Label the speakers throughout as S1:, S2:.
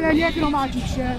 S1: się, nie gromadzić się.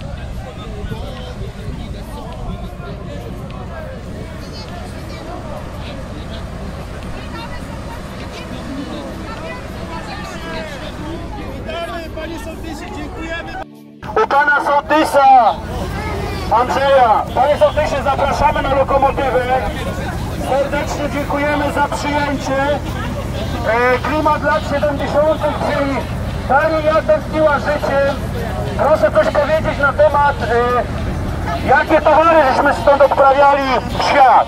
S2: Panie sołtysie, dziękujemy.
S3: U pana sołtysa Andrzeja. Panie sołtysie, zapraszamy na lokomotywę. Serdecznie dziękujemy za przyjęcie. Klimat lat 70., czyli pani ja tęskniła życiem. Proszę coś powiedzieć na temat, jakie towary żeśmy stąd odprawiali w świat.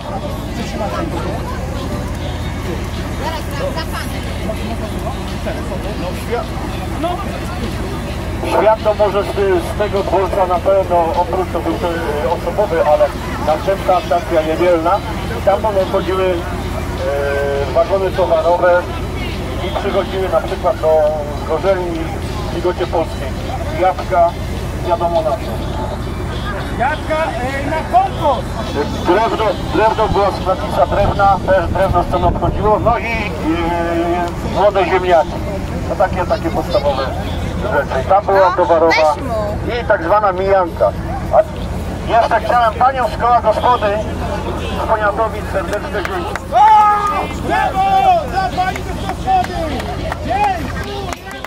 S3: Świat to może z tego dworca na pewno, oprócz to był osobowy, ale następna stacja niedzielna. Tam chodziły wagony towarowe i przychodziły na przykład do zgorzelni w Ligocie Polskiej. Jabłka, wiadomo na co.
S2: Jabłka na konkurs.
S3: Drewno była składnica drewna, też drewno stąd obchodziło, no i młode ziemniaki. No takie podstawowe rzeczy. Tam była towarowa i tak zwana mijanka. A jeszcze chciałem panią z koła gospody z Poniatowic serdecznie dziękuję.
S2: Brawo! Dla pani z gospody! Dziękujemy!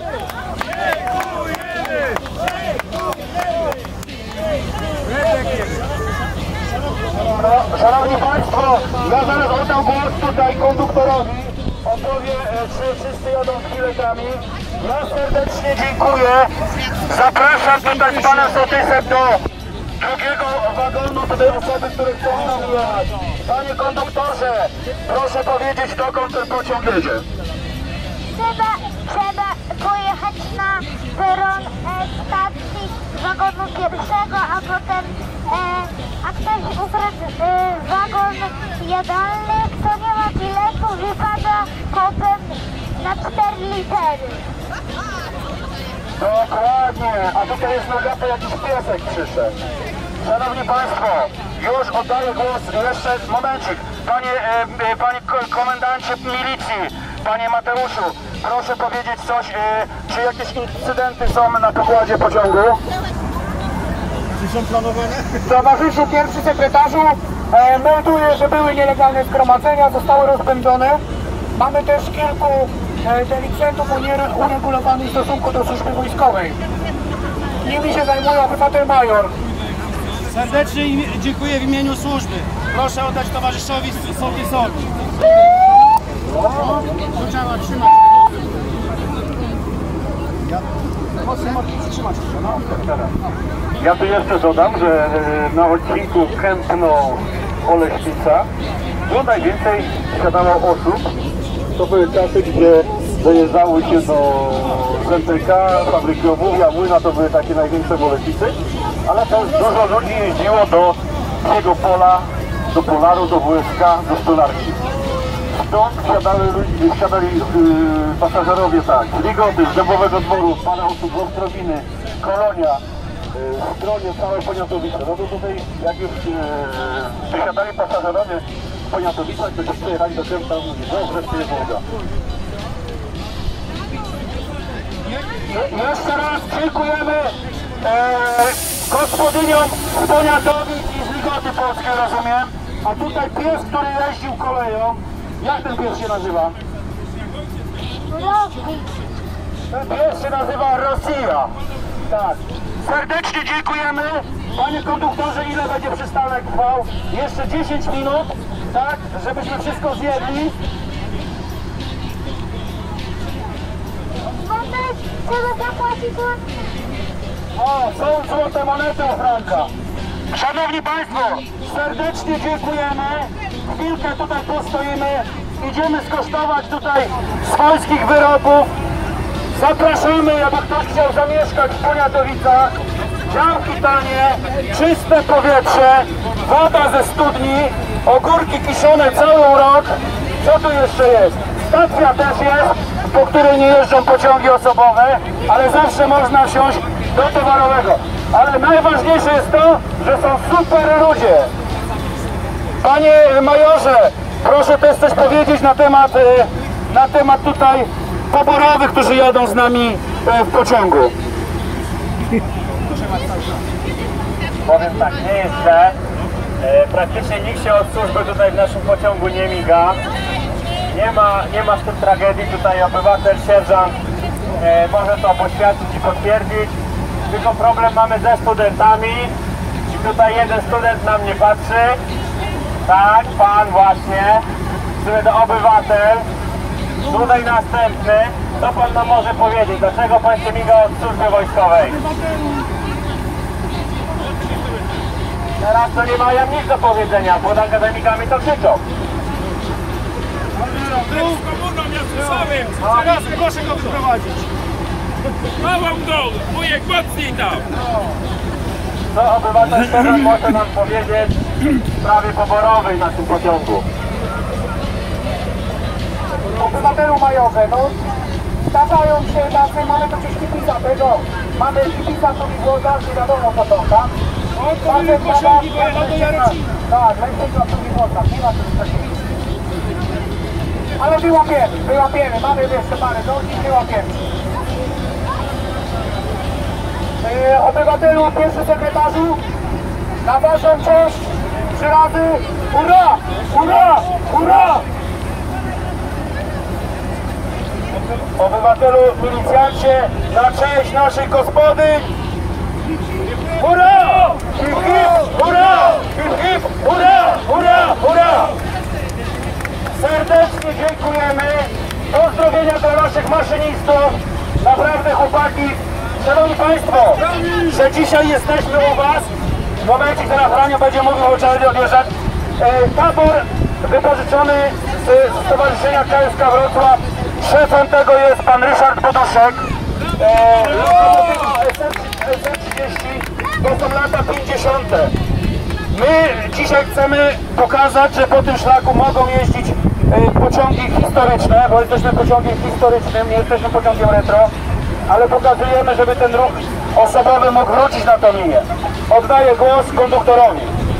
S3: No, szanowni państwo, ja zaraz oddam głos tutaj konduktorowi. Opowie, czy wszyscy jadą z biletami. Ja serdecznie dziękuję. Zapraszam tutaj z panem sołtysem do drugiego wagonu, tutaj osoby, które chcą tam jechać. Panie konduktorze, proszę powiedzieć, dokąd ten pociąg jedzie.
S4: Trzeba pojechać na peron stacji wagonu pierwszego, a potem a ktoś ukradł wagon jadalny, kto nie ma biletu, wypada kopem na 4 litery.
S3: Dokładnie, a tutaj jest noga, to jakiś piesek przyszedł. Szanowni państwo, już oddaję głos, jeszcze momencik. Panie komendancie milicji, panie Mateuszu, proszę powiedzieć coś, czy jakieś incydenty są na pokładzie pociągu?
S2: Czy są planowane?
S1: Towarzyszu pierwszy sekretarzu, melduję, że były nielegalne zgromadzenia, zostały rozpędzone. Mamy też kilku delikwentów uregulowanych w stosunku do służby wojskowej. Nimi się zajmuje obywatel major.
S2: Serdecznie dziękuję w imieniu służby. Proszę oddać towarzyszowi sołtysowi. Tu trzeba trzymać. Trzymać się, no.
S3: Ja tu jeszcze dodam, że na odcinku Kępno-Oleśnica było najwięcej siadało osób. To były czasy, gdzie dojeżdżało się do ZTK, fabryki obuwia, młyna, to były takie największe w Oleśnicy, ale też dużo ludzi jeździło do Psiego Pola, do Polaru, do WSK, do Stolarki. Stąd wsiadali pasażerowie tak, z Ligoty, z Dębowego Dworu, parę osób z Ostrowiny, Kolonia, w stronie całe Poniatowice. No to tutaj jak już wysiadali pasażerowie w Poniatowicach, to ci przyjechali do Kępna, no wreszcie jest woda. Jeszcze raz dziękujemy gospodyniom z Poniatowic i z Ligoty Polskiej, rozumiem. A tutaj pies, który jeździł koleją, jak ten pies się nazywa? Ten pies się nazywa Rosja. Tak. Serdecznie dziękujemy. Panie konduktorze, ile będzie przystanek trwał? Jeszcze 10 minut, tak? Żebyśmy wszystko zjedli.
S4: Trzeba zapłacić
S3: O, są złote monety u Franka. Szanowni państwo, serdecznie dziękujemy. Chwilkę tutaj postoimy. Idziemy skosztować tutaj swojskich wyrobów. Zapraszamy, jakby ktoś chciał zamieszkać w Poniatowicach. Działki tanie, czyste powietrze, woda ze studni, ogórki kiszone cały rok. Co tu jeszcze jest? Stacja też jest, po której nie jeżdżą pociągi osobowe, ale zawsze można wsiąść do towarowego. Ale najważniejsze jest to, że są super ludzie. Panie majorze, proszę też coś powiedzieć na temat tutaj poborowych, którzy jadą z nami w pociągu. Powiem tak, nie jest źle. Praktycznie nikt się od służby tutaj w naszym pociągu nie miga. Nie ma w tym tragedii. Tutaj obywatel, sierżant może to poświadczyć i potwierdzić. Tylko problem mamy ze studentami. I tutaj jeden student na mnie patrzy. Tak, pan właśnie. To obywatel. Tutaj następny. Co pan nam może powiedzieć? Dlaczego pan się miga od służby wojskowej? Teraz to nie mają nic do powiedzenia. Pod akademikami to krzyczą.
S2: Z komuną ja słyszałem. Teraz proszę go wyprowadzić.
S5: Małą go, wujek mocniej tam.
S3: Co obywatel Szczepan może nam powiedzieć w sprawie poborowej na tym pociągu?
S1: Obywatelu majowe, no zdarzają się tacy, mamy tu gdzieś kipica tego, mamy kipica tu i głoda, nie wiadomo co to, tak?
S2: To były pociągi do Jarecini.
S1: Tak, mężczyzna tu i głoda, nie ma tu takiej. Ale wyłapiemy, mamy jeszcze parę godzin, wyłapiemy. Obywatelu, pierwszy sekretarzu, na waszą cześć 3 razy hurra, hurra, hurra!
S3: Obywatelu, milicjancie, na cześć naszej gospody! Hurra! Hip hip! Hurra! Hip hip! Hurra! Hurra! Hurra! Serdecznie dziękujemy. Pozdrowienia dla naszych maszynistów. Naprawdę chłopaki. Szanowni Państwo, że dzisiaj jesteśmy u Was. W momencie, kiedy Franio będzie mówił, bo trzeba odjeżdżać. Tabor wypożyczony z Stowarzyszenia KSK Wrocław. Szefem tego jest pan Ryszard Poduszek. Lokomotywa SR30 to są lata 50. My dzisiaj chcemy pokazać, że po tym szlaku mogą jeździć pociągi historyczne, bo jesteśmy pociągiem historycznym, nie jesteśmy pociągiem retro, ale pokazujemy, żeby ten ruch osobowy mógł wrócić na tą linię. Oddaję głos konduktorowi.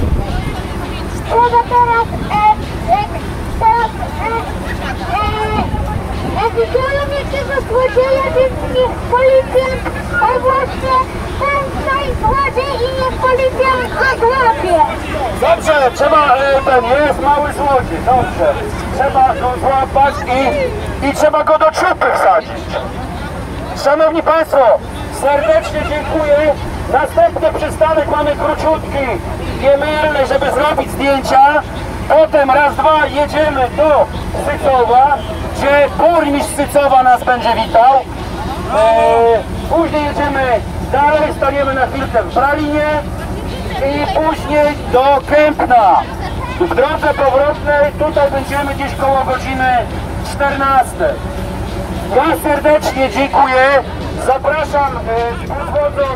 S4: Widziałem jakiego złodzieja, więc niech policjant ogłośnie ten złodziej i niech policjant go złapie.
S3: Dobrze, trzeba, jest mały złodziej, dobrze. Trzeba go złapać i trzeba go do czupy wsadzić. Szanowni Państwo, serdecznie dziękuję. Następny przystanek mamy króciutki, niemelny, żeby zrobić zdjęcia. Potem raz, dwa jedziemy do Sycowa, gdzie burmistrz Sycowa nas będzie witał. Później jedziemy dalej, staniemy na chwilkę w Bralinie i później do Kępna. W drodze powrotnej tutaj będziemy gdzieś koło godziny 14. Ja serdecznie dziękuję. Zapraszam podwodzą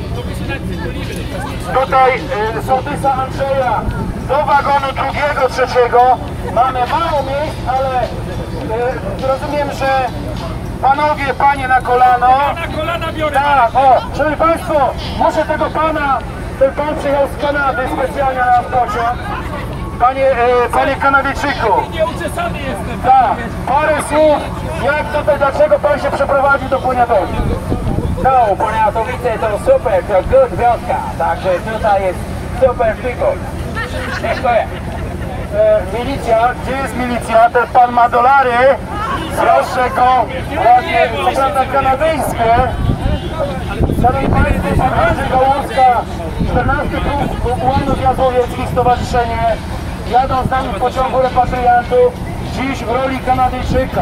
S3: tutaj sołtysa Andrzeja do wagonu drugiego, trzeciego. Mamy mało miejsc, ale rozumiem, że panowie, panie na kolano.
S5: Na kolana biorę.
S3: Tak, szanowni Państwo, muszę tego pana, ten pan przyjechał z Kanady specjalnie na nasz pociąg. Panie Kanadyjczyku.
S5: Nieuczesany jestem.
S3: Tak, parę słów, jak tutaj, dlaczego pan się przeprowadził do Poniatowic?
S6: No, Poniatowice to super, to good wioska, także tutaj jest super people. Dziękuję.
S3: Milicja, gdzie jest milicja? Ten pan ma dolary. Proszę go, ładnie, co prawda kanadyjskie. Szanowni Państwo, pan Andrzej Gołuska, 14 klub Ułanów Jazłowieckich Stowarzyszenie. Jadą z nami w pociągu repatriantów, dziś w roli Kanadyjczyka.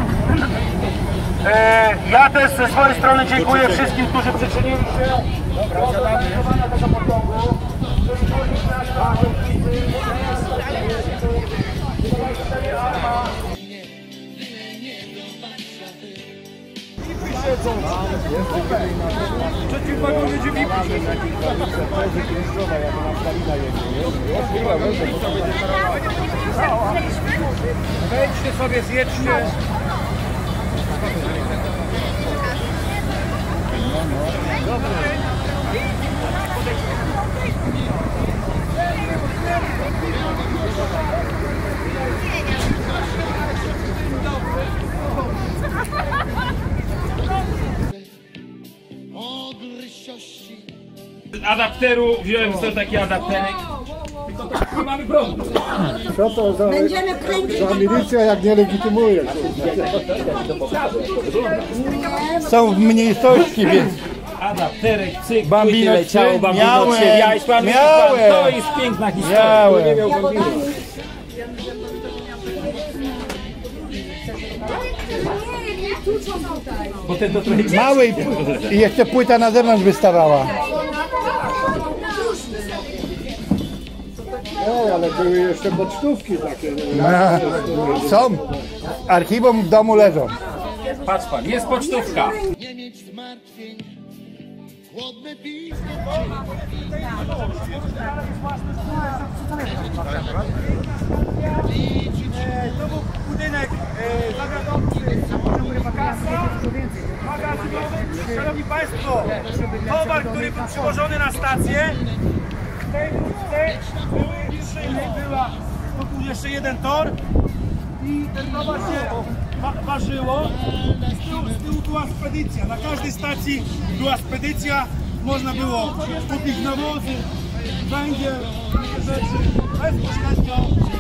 S3: Ja też ze swojej strony dziękuję wszystkim, którzy przyczynili się do zorganizowania tego pociągu.
S2: W trzecim wagonie dziewiczy. Wejdźcie sobie, zjedźcie.
S7: O, Grysioś
S5: adapteru wziąłem sobie taki adapterek. Tylko to nie mamy prądu.
S7: Co to za milicja, jak nie legitymuje? Są w mniejszości, więc
S5: Adapterek, cyk,
S7: Bambino
S5: płyty leciało,
S7: trzy,
S5: Bambino
S7: miałem,
S5: 3, ja i pan,
S7: miałem.
S5: to jest piękna historia,
S7: Miałem.
S5: bo nie miał Bambino. Bo ten to trochę
S7: mały i jeszcze płyta na zewnątrz wystawała.
S8: Ale były jeszcze pocztówki takie.
S7: Są. W archiwum w domu leżą.
S5: Patrz pan, jest pocztówka.
S2: To był budynek zawiadowcy magazynowy. Szanowni Państwo, towar, który był przywożony na stację, w tej wódce były szyny, była wokół jeszcze jeden tor i ten towar się ważyło. Z tyłu była spedycja, na każdej stacji była spedycja, można było kupić nawozy, węgiel, rzeczy bezpośrednio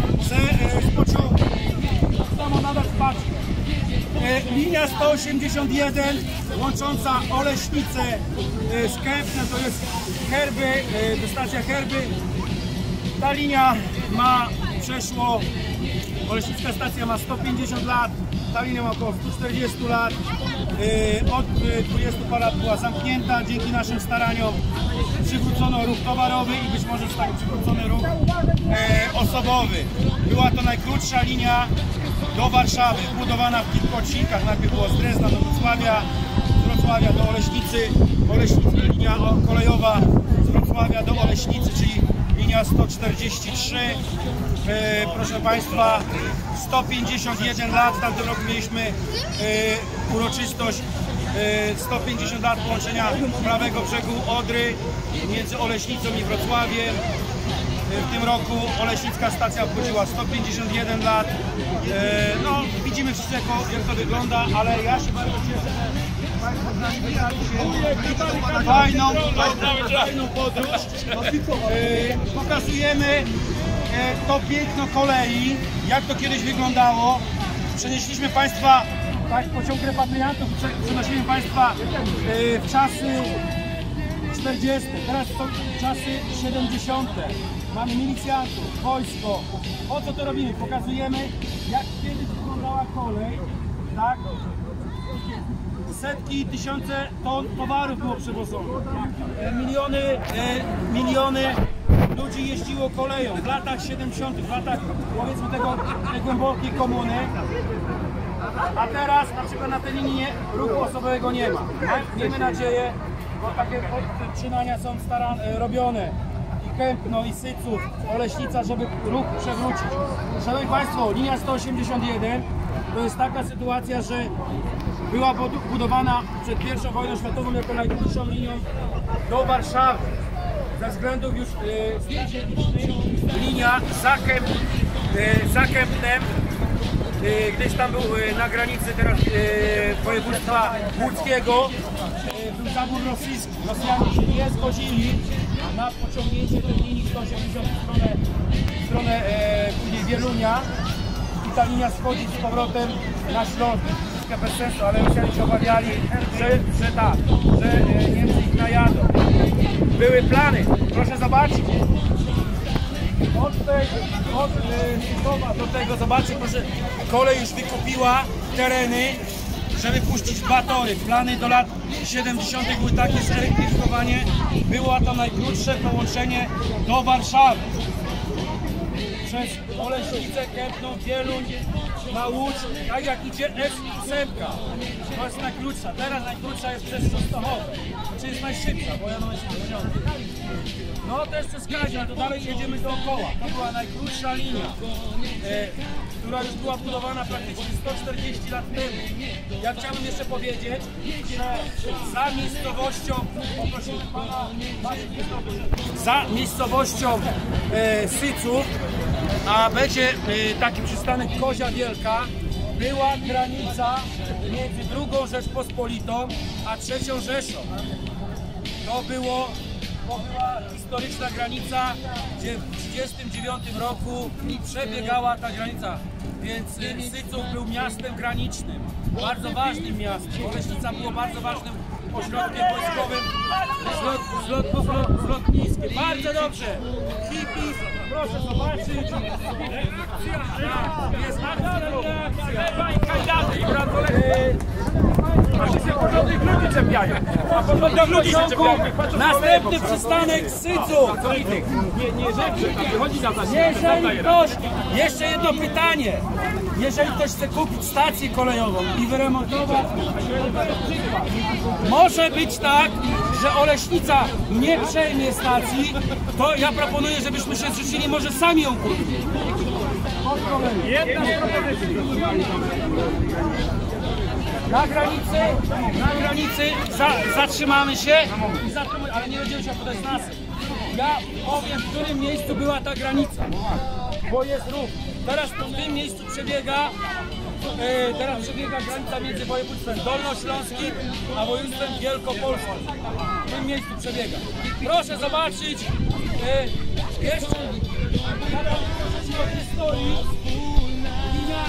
S2: z pociągu, samo nadać paczkę. Linia 181 łącząca Oleśnicę z Kępnem, to jest Herby, stacja Herby. Ta linia ma przeszło, Oleśnicka stacja ma 150 lat, ta linia ma około 140 lat. Od 20 parę lat była zamknięta, dzięki naszym staraniom przywrócono ruch towarowy i być może zostanie przywrócony ruch osobowy. Była to najkrótsza linia do Warszawy, budowana w kilku odcinkach. Najpierw było z Drezna do Wrocławia, z Wrocławia do Oleśnicy, linia kolejowa z Wrocławia do Oleśnicy, czyli linia 143. Proszę Państwa, 151 lat, w tamtym roku mieliśmy uroczystość 150 lat połączenia prawego brzegu Odry między Oleśnicą i Wrocławiem. W tym roku Oleśnicka stacja obchodziła 151 lat. No, widzimy wszyscy, jak to wygląda, ale ja się bardzo cieszę, że Państwo z nami wybrali się fajną podróż. Pokazujemy to piękno kolei, jak to kiedyś wyglądało. Przenieśliśmy Państwa, tak, pociąg repatriantów, przenosimy Państwa w czasy 40, teraz są czasy 70. Mamy milicjantów, wojsko. Po co to robimy? Pokazujemy, jak kiedyś wyglądała kolej, tak? Setki, tysiące ton towarów było przewożone. Miliony ludzi jeździło koleją w latach 70., w latach, powiedzmy, tej głębokiej komuny. A teraz na przykład na tej linii ruchu osobowego nie ma. Miejmy nadzieję, bo takie czynania są robione. I Kępno, i Syców, Oleśnica, żeby ruch przewrócić. Szanowni Państwo, linia 181 to jest taka sytuacja, że była budowana przed I wojną światową jako najdłuższą linią do Warszawy. Ze względów już strategicznych linia za Kępnem, gdzieś tam był na granicy teraz województwa łódzkiego, był zabór rosyjski. Rosjanie się nie zgodzili na pociągnięcie tej linii 180 w stronę później Wielunia i ta linia schodzi z powrotem na Śląsk. Bez sensu, ale Rosjanie się obawiali, że Niemcy ich najadą. Były plany, proszę zobaczyć. Od Sycowa do tego, zobaczcie, proszę, kolej już wykupiła tereny, żeby puścić 2 tory. Plany do lat 70. były takie, że elektryfikowanie było to najkrótsze połączenie do Warszawy. Przez Oleśnicę, Kępno, Wieluń, na Łódź, tak jak idzie S8. To jest najkrótsza. Teraz najkrótsza jest przez Częstochowę. Czy jest najszybsza, bo ja mam jeszcze poziomie. No to jest przez Kazia, a to dalej jedziemy dookoła. To była najkrótsza linia, która już była budowana praktycznie 140 lat temu. Ja chciałbym jeszcze powiedzieć, że za miejscowością, poprosimy pana, za miejscowością Syców, a będzie taki przystanek Kozia Wielka, była granica między II Rzeczpospolitą a III Rzeszą. To było to była historyczna granica, gdzie w 1939 roku przebiegała ta granica, więc Syców był miastem granicznym, bardzo ważnym miastem. Oleśnica było bardzo ważnym ośrodkiem wojskowym z lotniskiem. Bardzo dobrze. Hippies, proszę zobaczyć. Jest następny przystanek Syców. Jeżeli ktoś, jeszcze jedno pytanie. Jeżeli ktoś chce kupić stację kolejową i wyremontować, może być tak, że Oleśnica nie przejmie stacji, to ja proponuję, żebyśmy się zrzucili, może sami ją kupili. Na granicy zatrzymamy się, ale nie będziemy się podać nasyp. Ja powiem, w którym miejscu była ta granica, bo jest rów. Teraz w tym miejscu przebiega granica między województwem dolnośląskim a województwem wielkopolskim. W tym miejscu przebiega. Proszę zobaczyć, jeszcze o historii, linia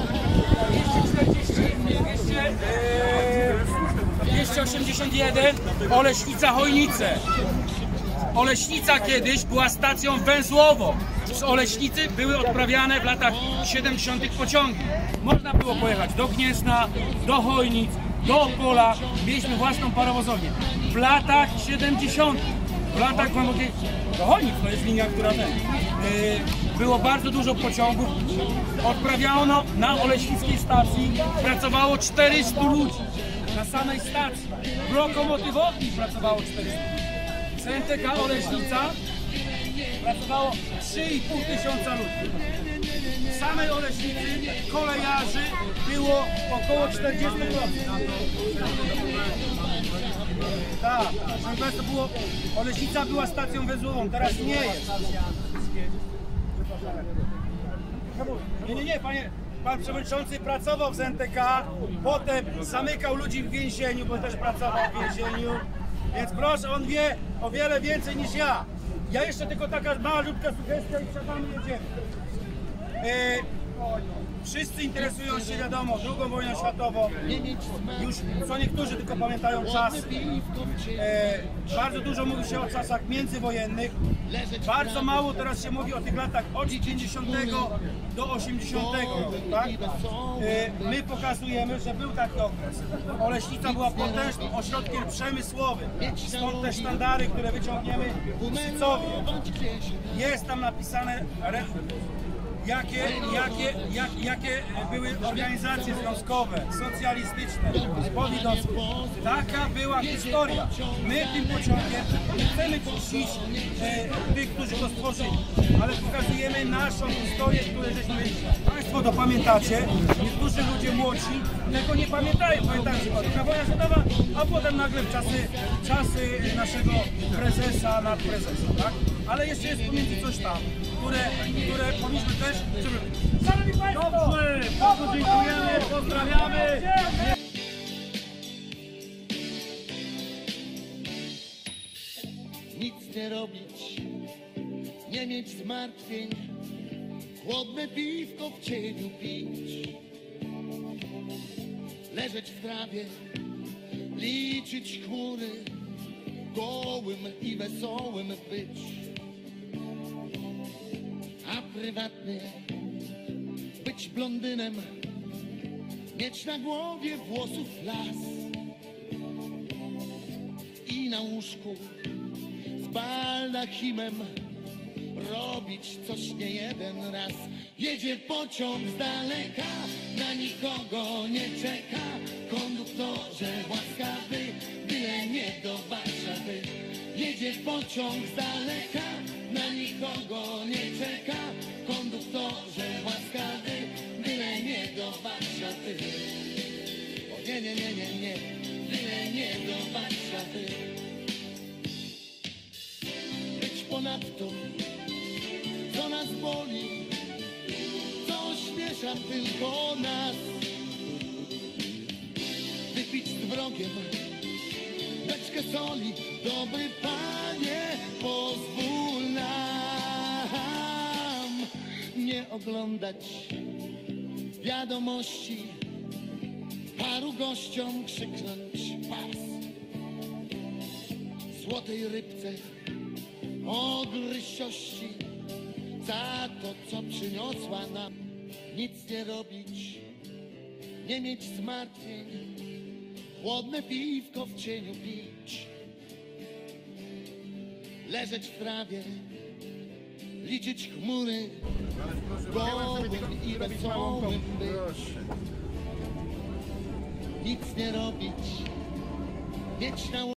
S2: 281, Oleśnica-Chojnice. Oleśnica kiedyś była stacją węzłową. Z Oleśnicy były odprawiane w latach 70. pociągi. Można było pojechać do Gniezna, do Chojnic, do Opola. Mieliśmy własną parowozownię. W latach 70. W latach do Chojnic, to jest linia, która było bardzo dużo pociągów. Odprawiano na oleśnickiej stacji. Pracowało 400 ludzi na samej stacji. W lokomotywowni pracowało 400 ludzi. W NTK Oleśnica pracowało 3,5 tysiąca ludzi. W samej Oleśnicy kolejarzy było około 40%. Tak, to było, Oleśnica była stacją węzłową, teraz nie jest. Nie, pan przewodniczący pracował w NTK, potem zamykał ludzi w więzieniu, bo też pracował w więzieniu. Więc proszę, on wie o wiele więcej niż ja. Ja jeszcze tylko taka malutka sugestia i wsiadamy, jedziemy. Wszyscy interesują się, wiadomo, II wojną światową. Już co niektórzy tylko pamiętają czas. Bardzo dużo mówi się o czasach międzywojennych. Bardzo mało teraz się mówi o tych latach od 50 do 80. Tak? My pokazujemy, że był taki okres. Oleśnica była potężnym ośrodkiem przemysłowym. Stąd te sztandary, które wyciągniemy w Sycowie. Jest tam napisane, jakie były organizacje związkowe, socjalistyczne, powidowskie. Taka była historia. My tym pociągiem nie chcemy czcić tych, którzy go stworzyli, ale pokazujemy naszą historię, której żeśmy... Państwo to pamiętacie, niektórzy ludzie młodsi tego nie pamiętają. Pamiętacie, że wojna światowa, a potem nagle w czasy naszego prezesa, nadprezesa, tak? Ale jeszcze jest pomiędzy coś tam, które powinniśmy też... Szanowni Państwo! Dobrze, bardzo dziękujemy, pozdrawiamy!
S9: Nic nie robić, nie mieć zmartwień, chłodne piwko w cieniu pić, leżeć w trawie, liczyć chmury, gołym i wesołym być, a prywatnie być blondynem, mieć na głowie włosów las i na łóżku z baldachimem robić coś nie jeden raz. Jedzie pociąg z daleka, na nikogo nie czeka, konduktorze łaskawy, byle nie do Warszawy. Jedzie pociąg z daleka, na nikogo nie czeka, konduktorze łaskawy, byle nie do Warszawy. O nie, byle nie do Warszawy. Być ponadto, co nas boli, co ośmiesza tylko nas. Wypić z wrogiem beczkę łyżkę soli, dobry Panie, pozwól nam nie oglądać wiadomości, paru gościom krzyknąć pas, złotej rybce ogrysiości za to, co przyniosła nam. Nic nie robić, nie mieć zmartwień, chłodne piwko w cieniu pić, leżeć w trawie, liczyć chmury, gołym i wesołym być. Nic nie robić, mieć na